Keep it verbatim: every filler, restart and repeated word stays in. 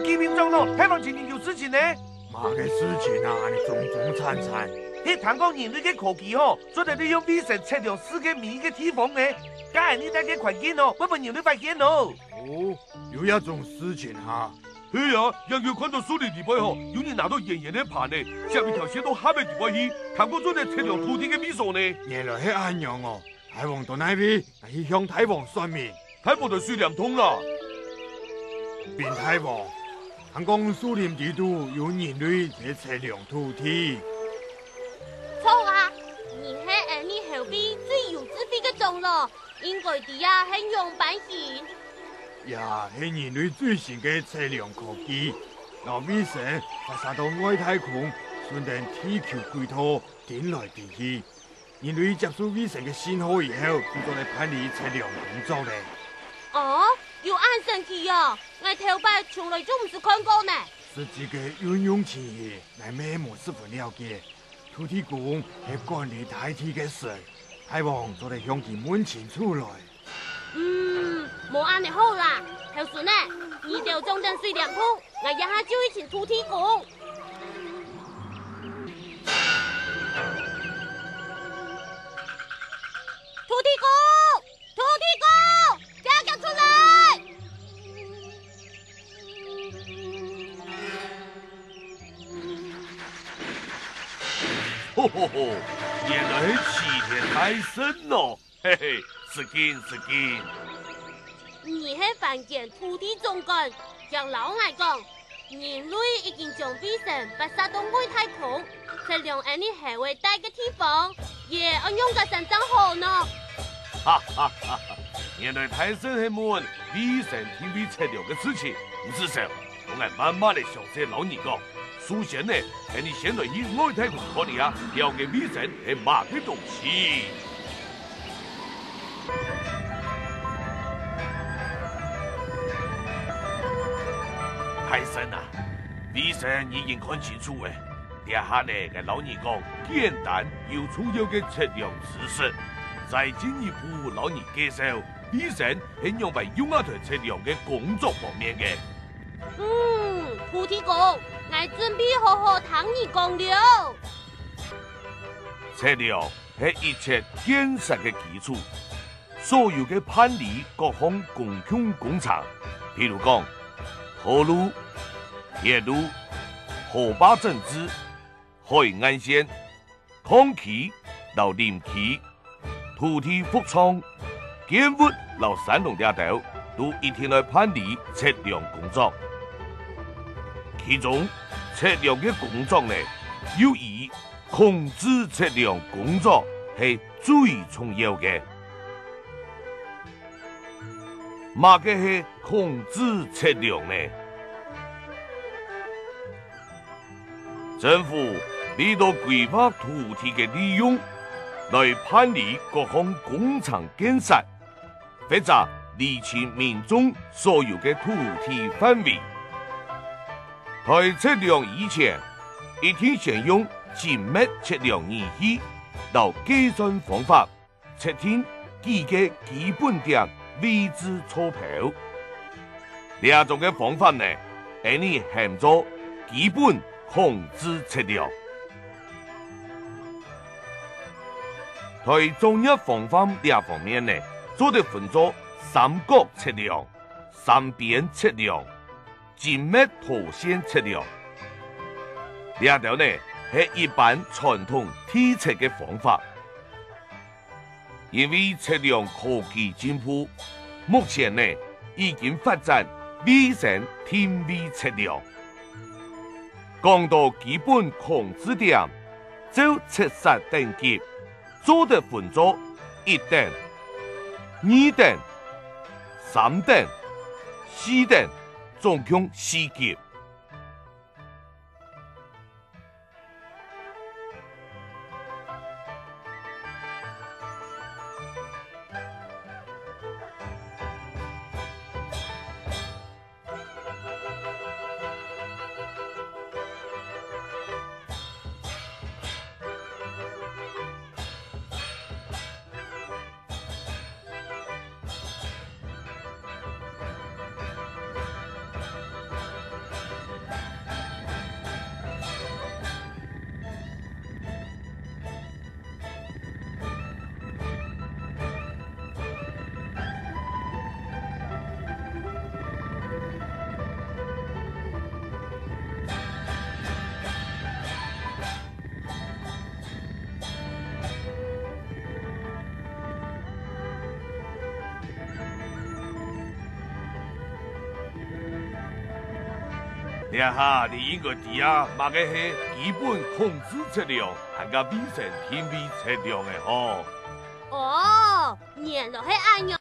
移民中咯，希望前年有事情呢。 嘛嘅事情啊，你种种惨惨。 你谈讲人类嘅科技吼，做得利用卫星测量世界每一个地方呢，假系你睇嘅环境哦，会被人类发现哦。 哦，有一种事情哈。 系啊，日日看到苏联地方吼，有人拿到圆圆的盘呢，下面条线到下面地方去，看过做嚟测量土地嘅秘术呢。 原来系安样哦，太王到那边去向太王算命， 太王就算两通啦。 变太王，听讲苏联地图有人类在测量土地。 错啊，你系俺你后边最有智慧嘅种咯，应该啲啊系用版型。 呀，系人类最新嘅测量科技，由卫星发射到外太空，顺着地球轨道点来点去。人类接收卫星嘅信号以后，就做嚟判理测量工作咧。 哦，有按神奇哦，我头摆从来就唔是看过呢。 实际嘅运用情形，我咩冇十分了解。土地公系管理大地嘅事，太王就嚟向佢问清楚来。 嗯，冇安尼好啦，后顺呢，二条中正水两通，我一下就去请土地公。土地公，土地公，叫叫出来！ 吼吼吼！原来是齐天大圣哦，嘿嘿，是紧是紧。 你系凡间土地总管，向老外讲，人类已经将卫星发射到外太空，测量安尼下位大嘅地方，也按用个神真好呢。 哈哈哈！原来大圣系问卫星天气测量嘅事情，唔是少，我系慢慢嚟详细老人讲。首先呢，系你先来去外太空看你啊，了解卫星系嘛嘅东西。大圣啊，卫星已经看清楚诶，底下呢嘅老人讲简单又重要嘅测量知识，再进一步老人介绍卫星系用嚟用啊台测量嘅工作方面嘅。 嗯，土地公，我准备好好听你讲了。 测量系一切建设嘅基础，所有嘅判理各项公共工程，譬如讲河路、铁路、河坝整治、海岸线、空气到林气、土地复创、建物到山洞地头，都一天来判理测量工作。其中测量嘅工作呢，有以控制测量工作係最重要嘅。乜嘅係控制测量呢？政府為咗規劃土地嘅利用，來判理各項工程建設，或者釐清民眾所有嘅土地範圍。在測量以前，一定先用精密測量儀器到計算方法，測定幾個基本點位置錯譜。兩種嘅方法呢，係你喊做基本控制測量。在專業方法兩方面呢，做得分作三角測量、三邊測量、精密圖線測量，兩條呢係一般傳統地測嘅方法。因為測量科技進步，目前呢已經發展衛星天位測量。講到基本控制點，就測實等級，做得分作一等、二等、三等、四等。總共四級。 然下你应该知啊，嘛个是基本控制质量，还个卫生品味质量的吼。 哦，原来是安样。